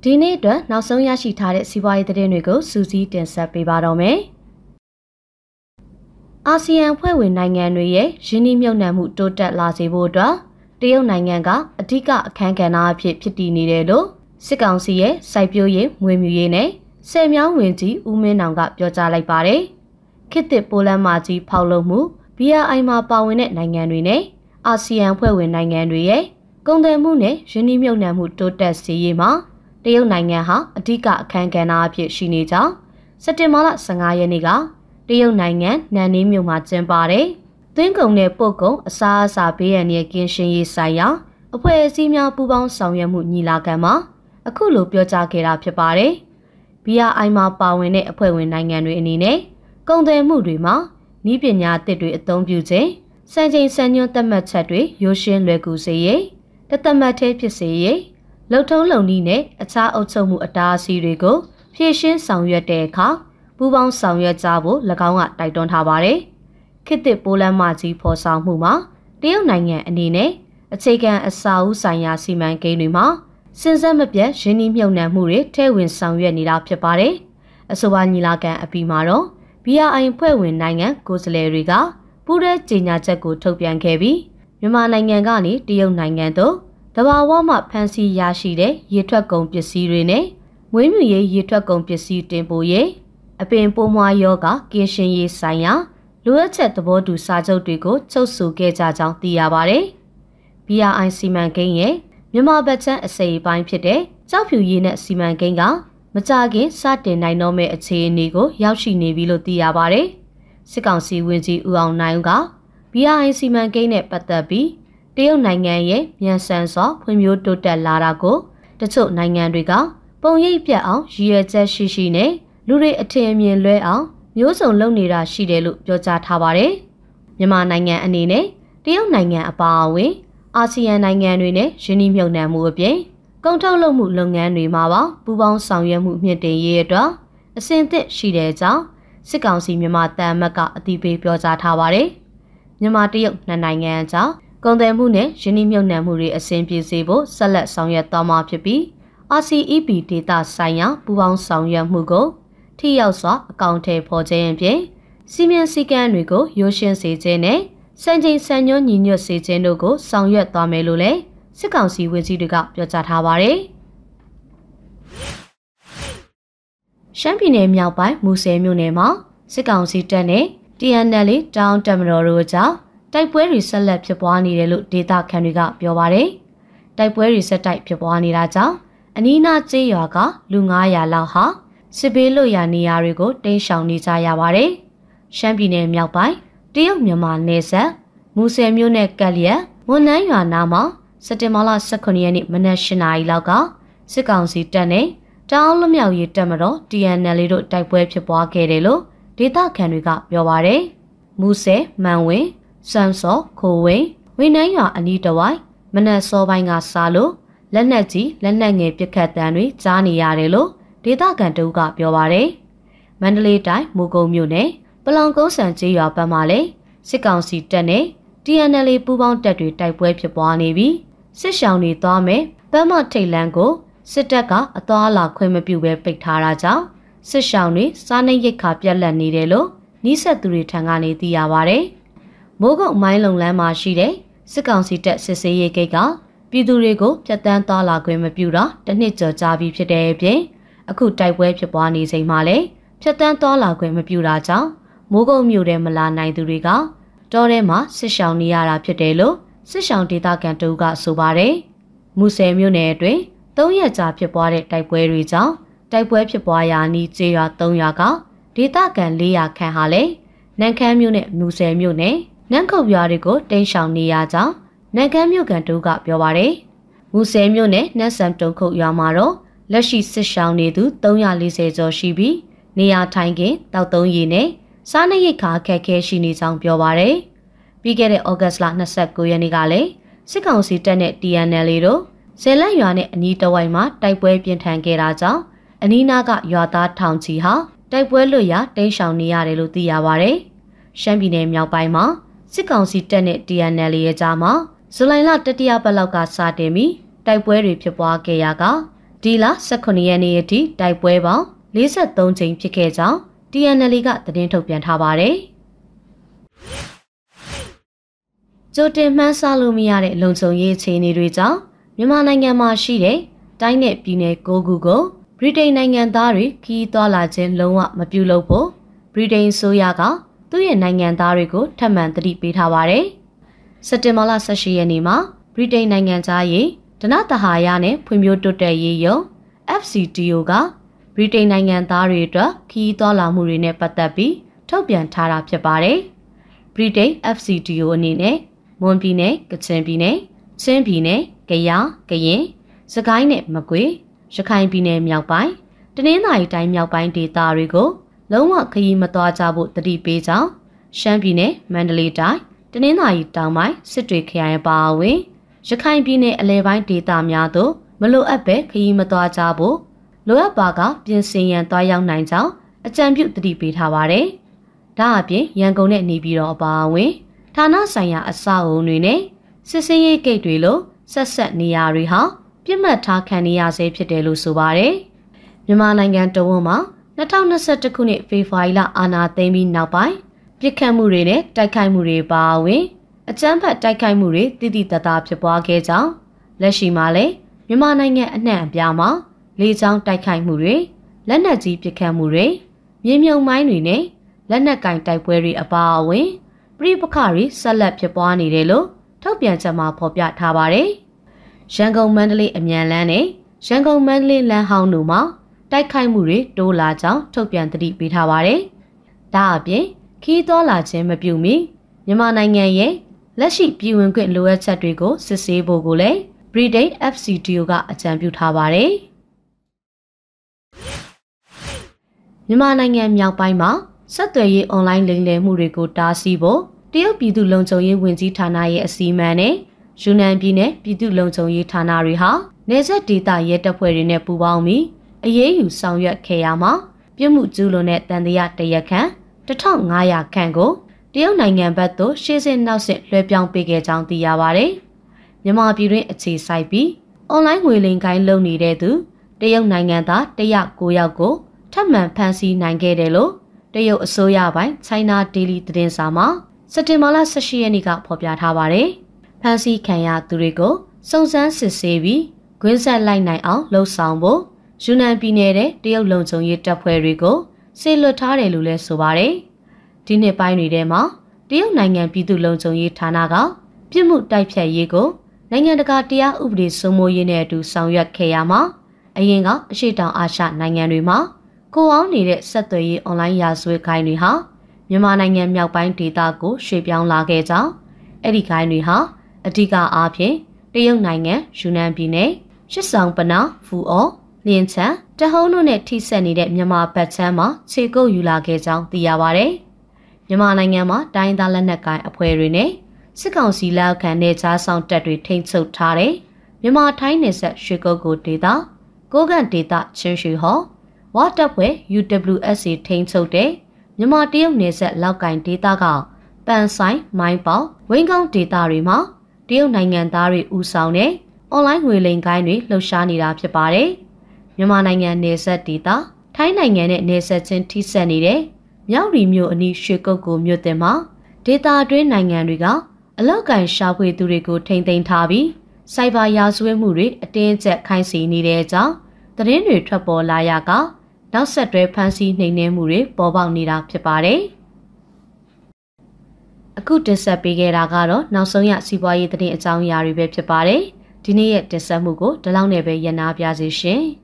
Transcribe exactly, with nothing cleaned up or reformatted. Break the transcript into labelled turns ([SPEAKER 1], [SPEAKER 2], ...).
[SPEAKER 1] ဒီနေ့အတွက်နောက်ဆုံးရရှိထားတဲ့စီးပွားရေးသတင်းတွေကိုစူးစီးတင်ဆက်ပေးပါတော့မယ်။အာဆီယံဖွဲ့ဝင်နိုင်ငံတွေရဲ့ရင်းနှီးမြှုပ်နှံမှုတိုးတက်လာစေဖို့အတွက်တရုတ်နိုင်ငံကအဓိကအခန်းကဏ္ဍအဖြစ်ဖြစ်တည်နေတယ်လို့စစ်ကောင်စီရဲ့စိုက်ပျိုးရေးမွေးမြူရေးနဲ့ဆယ်မြောင်းဝင်ကြီးဦးမင်းနောင်ကပြောကြားလိုက်ပါတယ်။ခေတ်သစ်ပိုလန်မာကြီးဖောက်လုပ်မှု ဘီ အား အိုင် မှာပါဝင်တဲ့နိုင်ငံတွေနဲ့အာဆီယံဖွဲ့ဝင်နိုင်ငံတွေရဲ့ကုန်သွယ်မှုနဲ့ရင်းနှီးမြှုပ်နှံမှုတိုးတက်စေရေးမှာတရုတ်နိုင်ငံဟာအဓိကအခန်းကဏ္ဍအဖြစ်ရှိနေကြောင်းစက်တင်ဘာလဆယ့်ငါးရက်နေ့ကတရုတ်နိုင်ငံနန်နင်းမြို့မှာကျင်းပတဲ့သွင်းကုန်နဲ့ပို့ကုန်အစားအစာဘေးရန်ရဲ့ကင်းရှင်းရေးဆိုင်ရာအဖွဲ့အစည်းများပူးပေါင်းဆောင်ရွက်မှုညီလာခံမှာအခုလိုပြောကြားခဲ့တာဖြစ်ပါတယ်။ ဘီ အား အိုင် မှာပါဝင်တဲ့အဖွဲ့ဝင်နိုင်ငံတွေအနေနဲ့ကုန်သွယ်မှုတွေမှာနည်းပညာအသစ်တွေအသုံးပြုခြင်းစံချိန်စံညွှန်းသတ်မှတ်ချက်တွေရိုးရှင်းလွယ်ကူစေရေးတသက်မှတ်သေးဖြစ်စေရေးလုံထုံးလုံနည်းနဲ့အခြားအုပ်ချုပ်မှုအတားအဆီးတွေကိုဖြည့်ရှင်းဆောင်ရွက်တဲ့အခါပူးပေါင်းဆောင်ရွက်ကြဖို့၎င်းကတိုက်တွန်းထားပါတယ်။ခေတ်သစ်ပိုလန်မာကြီးဖော်ဆောင်မှုမှာတရုတ်နိုင်ငံအနေနဲ့အခြေခံအစာအုပ်ဆိုင်ရာစီမံကိန်းတွေမှာစဉ်ဆက်မပြတ်ရင်းနှီးမြှုပ်နှံမှုတွေထည့်ဝင်ဆောင်ရွက်နေတာဖြစ်ပါတယ်။အဆိုပါညီလာခံအပြီးမှာတော့ ဘီ အား အိုင် ဖွဲ့ဝင်နိုင်ငံကိုယ်စားလှယ်တွေကပူးတဲ့ကြေညာချက်ကိုထုတ်ပြန်ခဲ့ပြီးမြန်မာနိုင်ငံကနေတရုတ်နိုင်ငံသို့တဘာဝမှဖန်ဆီးရရှိတဲ့ရေထွက်ကုန်ပစ္စည်းတွေနဲ့မွေးမြူရေးရေထွက်ကုန်ပစ္စည်းတင်ပို့ရေးအပင်ပိုးမွှားရောဂါကင်းရှင်းရေးဆိုင်ရာလိုအပ်ချက်သဘောတူစာချုပ်တွေကိုချုပ်ဆိုခဲ့ကြကြောင်းသိရပါတယ်။ ဘီ အား အိုင် စီမံကိန်းရဲ့မြန်မာဘက်ခြမ်းအစိပ်အပိုင်းဖြစ်တဲ့ကြောက်ဖြူရည်နဲ့စီမံကိန်းကမကြခင်စတင်နိုင်တော့မယ့်အခြေအနေကိုရောက်ရှိနေပြီလို့သိရပါတယ်။စစ်ကောင်စီဝန်ကြီးဦးအောင်နိုင်က ဘီ အား အိုင် စီမံကိန်းနဲ့ပတ်သက်ပြီးတရုတ်နိုင်ငံရဲ့မြန်ဆန်စွာဖွံ့ဖြိုးတိုးတက်လာတာကိုတချို့နိုင်ငံတွေကပုံရိပ်ပြတ်အောင်ရည်ရွယ်ချက်ရှိရှိနဲ့လူတွေအထင်အမြင်လွဲအောင်မျိုးစုံလုပ်နေတာရှိတယ်လို့ပြောကြားထားပါတယ်။မြန်မာနိုင်ငံအနေနဲ့တရုတ်နိုင်ငံအပါအဝင်အာဆီယံနိုင်ငံတွေနဲ့ရင်းနှီးမြှုပ်နှံမှုအပြင်ကုန်ထုတ်လုပ်မှုလုပ်ငန်းတွေမှာပါပူးပေါင်းဆောင်ရွက်မှုမြင့်တင်ရေးအတွက်အဆင့်သင့်ရှိတဲ့ကြောင်းစစ်ကောင်စီမြန်မာတန်မတ်ကအသိပေးပြောကြားထားပါတယ်။မြန်မာတရုတ်နှစ်နိုင်ငံအကြားကုန်သွယ်မှုနဲ့ရင်းနှီးမြှုပ်နှံမှုတွေအဆင်ပြေစေဖို့ဆက်လက်ဆောင်ရွက်သွားမှာဖြစ်ပြီး အာစီ အီ ပီ ဒေတာဆိုင်ရာပူးပေါင်းဆောင်ရွက်မှုကိုထိရောက်စွာအကောင့်ထဲပေါ်ခြင်းအပြင်စီမံစည်းကမ်းတွေကိုရိုးရှင်းစေခြင်းနဲ့စံချိန်စံညွှန်းညီညွတ်စေခြင်းတို့ကိုဆောင်ရွက်သွားမယ်လို့လည်းစစ်ကောင်စီဝန်ကြီးတွေကပြောကြားထားပါတယ်။ရှမ်းပြည်နယ်မြောက်ပိုင်းမူဆယ်မြို့နယ်မှာစစ်ကောင်စီတပ်နဲ့ တီ အန် အယ်လ် တောင်တပ်မတော်တို့ကြားတိုက်ပွဲတွေဆက်လက်ဖြစ်ပွားနေတယ်လို့ဒေသခံတွေကပြောပါတယ်။တိုက်ပွဲတွေဆက်တိုက်ဖြစ်ပွားနေတာကြောင့်အနီးနားကျေးရွာကလူငါးရာလောက်ဟာစစ်ဘေးလွတ်ရာနေရာတွေကိုတိမ်းရှောင်နေကြရပါတယ်။ရှမ်းပြည်နယ်မြောက်ပိုင်းတရုတ်မြန်မာနယ်စပ်မူဆယ်မြို့နယ်ကပ်လျက်မွန်နန်းရွာနားမှာစက်တင်ဘာလဆယ့်ခုနှစ်ရက်နေ့မနက်၈နာရီလောက်ကစစ်ကောင်စီတပ်နဲ့တောင်လွမြောက်ရေးတပ်မတော် တီ အန် အယ်လ် တို့တိုက်ပွဲဖြစ်ပွားခဲ့တယ်လို့ဒေသခံတွေကပြောပါတယ်။မူဆယ်မန်ဝင်းစမ်စော်ခိုဝင်းဝင်းနှန်းရွာအနီးတစ်ဝိုက်မနက်စောပိုင်းကစားလို့လက်နက်ကြီးလက်နက်ငယ်ပစ်ခတ်တံတွေကြားနေရတယ်လို့ဒေသခံတို့ကပြောပါတယ်။မန္တလေးတိုင်းမူကုံမြို့နယ်ပလောင်ကုန်းဆန်ကျေးရွာဘက်မှာလည်းစစ်ကောင်စီတပ်နဲ့ တီ အန် အယ်လ် ပူးပေါင်းတပ်တွေတိုက်ပွဲဖြစ်ပွားနေပြီးစစ်ရှောင်းတွေသွားမယ်ဗန်းမထိတ်လန်းကိုစစ်တပ်ကအသွားအလာခွင့်မပြုဘဲပိတ်ထားတာကြောင့်စစ်ရှောင်းတွေစားနှိပ်ရိတ်ခါပြက်လက်နေတယ်လို့နှီးဆက်သူတွေထံကနေသိရပါတယ်။မိုးကုတ်မိုင်းလုံလန်းမှာရှိတဲ့စစ်ကောင်စီတပ်စစ်ဆေးရေးဂိတ်ကပြည်သူတွေကိုဖျက်ဆီးသွားလာခွင့်မပြုတာတစ်နှစ်ကျော်ကြာပြီဖြစ်တဲ့အပြင်အခုတိုက်ပွဲဖြစ်ပွားနေချိန်မှာလည်းဖျက်ဆီးသွားလာခွင့်မပြုတာကြောင့်မိုးကုတ်မြို့ထဲမလာနိုင်သူတွေကတောထဲမှာစစ်ရှောင်နေရတာဖြစ်တယ်လို့စစ်ရှောင်ဒေသခံတို့ကဆိုပါတယ်။မူဆယ်မြို့နယ်အတွင်းသုံးရက်ကြာဖြစ်ပွားတဲ့တိုက်ပွဲတွေကြောင့်တိုက်ပွဲဖြစ်ပွားရာနီးကျေးရွာသုံးရွာကဒေသခံလေးရာခန့်ဟာလည်းနန်းခမ်းမြို့နဲ့မူဆယ်မြို့နယ်နန်းခုတ်ရွာတွေကိုတိမ်းရှောင်နေရကြောင်းနန်းခမ်းမြို့ကန်တို့ကပြောပါတယ်။မူဆယ်မြို့နယ်နန်းဆန်တုံခုတ်ရွာမှာတော့လက်ရှိစစ်ရှောင်နေသူသုံးရာလေးဆယ်ကျော်ရှိပြီးနေရာထိုင်ခင်းတောက်သုံးရည်နဲ့စားနပ်ရိက္ခာအခက်အခဲရှိနေကြောင်းပြောပါတယ်။ပြီးခဲ့တဲ့ဩဂတ်စ်လ၂၉ရက်နေ့ကလည်းစစ်ကောင်စီတပ်နဲ့ တီ အန် အယ်လ် တို့ဇယ်လန့်ရွာနဲ့အနီးတစ်ဝိုက်မှာတိုက်ပွဲပြင်းထန်ခဲ့တာကြောင့်အနီးနားကရွာသားထောင်ချီဟာတိုက်ပွဲလွတ်ရာတိမ်းရှောင်နေရတယ်လို့သိရပါတယ်။ရှမ်းပြည်နယ်မြောက်ပိုင်းမှာစစ်ကောင်စီတပ်နဲ့ တီ အန် အယ်လ် ရဲ့ကြားမှာဇူလိုင်လတတိယပတ်လောက်ကစတင်ပြီးတိုက်ပွဲတွေဖြစ်ပွားခဲ့ရာကဒီလ၁၇ရက်နေ့အထိတိုက်ပွဲပေါင်း၄၃ကြိမ်ဖြစ်ခဲ့ကြောင်း T N L ကသတင်းထုတ်ပြန်ထားပါတယ်။ကြိုတင်မှန်းဆလို့မရတဲ့လုံခြုံရေးအခြေအနေတွေကြောင့်မြန်မာနိုင်ငံမှာရှိတဲ့တိုင်းနယ်ပြည်နယ်၉ခုကိုဗြိတိန်နိုင်ငံသားတွေခီးသွားလာခြင်းလုံးဝမပြုလုပ်ဖို့ဗြိတိန်အစိုးရကသူ့ရဲ့နိုင်ငံသားတွေကိုထပ်မံသတိပေးထားပါတယ်။စက်တင်ဘာလ၁၈ရက်နေ့မှာဗြိတိန်နိုင်ငံသားရေးဓနသဟာယနဲ့ဖွံ့ဖြိုးတိုးတက်ရေးယုံ F C T O ကဗြိတိန်နိုင်ငံသားတွေအတွက်ခီးသွားလာမှုတွေနဲ့ပတ်သက်ပြီးထုတ်ပြန်ထားတာဖြစ်ပါတယ်။ဗြိတိန် F C T O အနေနဲ့မွန်ပြည်နယ်၊ကချင်ပြည်နယ်၊ချင်းပြည်နယ်၊ကယား၊ကရင်၊စကိုင်းနဲ့မကွေး၊ရခိုင်ပြည်နယ်မြောက်ပိုင်း၊တနင်္သာရီတိုင်းမြောက်ပိုင်းဒေသတွေကိုလုံးဝခရီးမသွားကြဖို့တတိပေးကြောင်းရှမ်းပြည်နယ်၊မန္တလေးတိုင်း၊တနင်္သာရီတောင်ပိုင်းစစ်တွေခရိုင်ပါအဝင်ရခိုင်ပြည်နယ်အလဲပိုင်းဒေသများသို့မလိုအပ်ပဲခရီးမသွားကြဖို့လိုအပ်ပါကပြင်ဆင်ရန်သွားရောက်နိုင်ကြောင်းအကြံပြုတတိပေးထားပါတယ်။ဒါအပြင်ရန်ကုန်နဲ့နေပြည်တော်အပါအဝင်ဌာနဆိုင်ရာအဆောက်အအုံတွေနဲ့စစ်ဆေးရေးဂိတ်တွေလိုဆက်ဆက်နေရာတွေဟာပြစ်မှတ်ထားခံနေရဆဲဖြစ်တယ်လို့ဆိုပါတယ်။မြန်မာနိုင်ငံတဝန်းမှာ၂၀၂၁ခုနှစ်ဖေဖော်ဝါရီလအာဏာသိမ်းပြီးနောက်ပိုင်းပြစ်ခတ်မှုတွေနဲ့တိုက်ခိုက်မှုတွေပါအဝင်အကြမ်းဖက်တိုက်ခိုက်မှုတွေတိတိတသားဖြစ်ပွားခဲ့ကြောင်းလက်ရှိမှာလည်းမြန်မာနိုင်ငံအနှံ့အပြားမှာလေကြောင်းတိုက်ခိုက်မှုတွေလက်နက်ကြီးပစ်ခတ်မှုတွေမြေမြုံမိုင်းတွေနဲ့လက်နက်ကင်တိုက်ပွဲတွေအပါအဝင်ပြည်ပခါတွေဆက်လက်ဖြစ်ပွားနေတယ်လို့ထုတ်ပြန်ချက်မှာဖော်ပြထားပါတယ်။ရန်ကုန်မန္တလေးအမြန်လမ်းနဲ့ရန်ကုန်မန္တလေးလမ်းဟောင်းတို့မှာတိုက်ခိုက်မှုတွေတိုးလာကြောင်းထုတ်ပြန်သတိပေးထားပါတယ်။ဒါအပြင်ခီးသွားလာခြင်းမပြုမီမြန်မာနိုင်ငံရဲ့လက်ရှိပြည်ဝင်ခွင့်လိုအပ်ချက်တွေကိုစစ်ဆေးဖို့ကိုလည်း Britain F C T O ကအကြံပြုထားပါတယ်။မြန်မာနိုင်ငံမြောက်ပိုင်းမှာဆက်သွယ်ရေးအွန်လိုင်းလိမ်လည်မှုတွေကိုတားဆီးဖို့တရုတ်ပြည်သူ့လုံခြုံရေးဝန်ကြီးဌာနရဲ့အစီအမံနဲ့ယူနန်ပြည်နယ်ပြည်သူ့လုံခြုံရေးဌာနတွေဟာနယ်စပ်ဒေသရဲတပ်ဖွဲ့တွေနဲ့ပူးပေါင်းပြီးအရေးယူဆောင်ရွက်ခဲ့ရမှာပြစ်မှုကျူးလွန်တဲ့တန်တရားတရက်ခန့်တစ်ထောင်ငါးရာခန့်ကိုတရုတ်နိုင်ငံဘက်သို့ရှေ့စစ်နောက်စစ်လွှဲပြောင်းပေးခဲ့ကြောင်းသိရပါတယ်။မြန်မာပြည်တွင်အခြေစိုက်ပြီးအွန်လိုင်းငွေလိမ်ကိုင်းလုပ်နေတဲ့သူတရုတ်နိုင်ငံသား၁၀၉ယောက်ကိုထပ်မံဖမ်းဆီးနိုင်ခဲ့တယ်လို့တရုတ်အစိုးရပိုင်း China Daily သတင်းစာမှာစက်တင်ဘာလ၁၈ရက်နေ့ကဖော်ပြထားပါတယ်။ဖမ်းဆီးခံရသူတွေကိုစုံစမ်းစစ်ဆေးပြီးကွင်းဆက်လိုက်နိုင်အောင်လှုံ့ဆော်ဖို့ယူနန်ပြည်နယ်တဲ့တရုတ်လုံခြုံရေးတပ်ဖွဲ့တွေကိုစေလွှတ်ထားတယ်လို့လည်းဆိုပါတယ်။ဒီနှစ်ပိုင်းတွေထဲမှာတရုတ်နိုင်ငံပြည်သူ့လုံခြုံရေးဌာနကပြစ်မှုတိုက်ဖျက်ရေးကိုနိုင်ငံတကာတရားဥပဒေစိုးမိုးရေးနဲ့အတူဆောင်ရွက်ခဲ့ရမှာအရင်ကအရှေ့တောင်အာရှနိုင်ငံတွေမှာကိုအောင်နေတဲ့ဆက်သွယ်ရေးအွန်လိုင်းရာဇဝတ်ခိုင်းတွေဟာမြန်မာနိုင်ငံမြောက်ပိုင်းဒေသကိုရွှေ့ပြောင်းလာခဲ့ကြောင်းအဲ့ဒီခိုင်းတွေဟာအဓိကအားဖြင့်တရုတ်နိုင်ငံယူနန်ပြည်နယ်ရှစ်ဆောင်ပနာဖူအော်လင်းချန်တဟုံးတို့နဲ့ထိစပ်နေတဲ့မြန်မာဘက်ချမ်းမှာခြေကုပ်ယူလာခဲ့ကြောင်းသိရပါတယ်။မြန်မာနိုင်ငံမှာတိုင်းသားလက်နက်ကိုင်အဖွဲ့တွေနဲ့စစ်ကောင်စီလက်ခံတဲ့ကြားဆောင်တပ်တွေထိန်းချုပ်ထားတဲ့မြန်မာထိုင်းနယ်စပ်ရွှေကုတ်ကိုဒေသကိုကန့်ဒေသချင်းရွှေဟော်ဝါတပ်ဖွဲ့ U W S A ထိန်းချုပ်တဲ့မြန်မာတရုတ်နယ်စပ်လောက်ကင်ဒေသကပန်ဆိုင်မိုင်းပေါဝင်းကောင်းဒေသတွေမှာတရုတ်နိုင်ငံသားတွေဦးဆောင်တဲ့အွန်လိုင်းငွေလိမ်ကိုင်းတွေလှုပ်ရှားနေတာဖြစ်ပါတယ်။မြန်မာနိုင်ငံနယ်စပ်ဒေသထိုင်းနိုင်ငံနဲ့နယ်စပ်ချင်းထိစပ်နေတဲ့မြောက်ရီမြို့အနီးရွှေကုတ်ကိုမြို့တင်မှာဒေသတွင်းနိုင်ငံတွေကအလောက်ကန်ရှာဖွေသူတွေကိုထိန်းသိမ်းထားပြီးစိုက်ဘာရာဇဝတ်မှုတွေအတင်းအကျပ်ခိုင်းစီနေတဲ့အကြောင်းသတင်းတွေထွက်ပေါ်လာရကနောက်ဆက်တွဲဖမ်းဆီးနှိမ်နင်းမှုတွေပေါ်ပေါက်နေတာဖြစ်ပါတယ်။အခုတင်ဆက်ပေးခဲ့တာကတော့နောက်ဆုံးရစီးပွားရေးသတင်းအကြောင်းအရာတွေပဲဖြစ်ပါတယ်။ဒီနေ့ရဲ့တင်ဆက်မှုကိုဒီလောက်နဲ့ပဲရနာပြစေရှင်။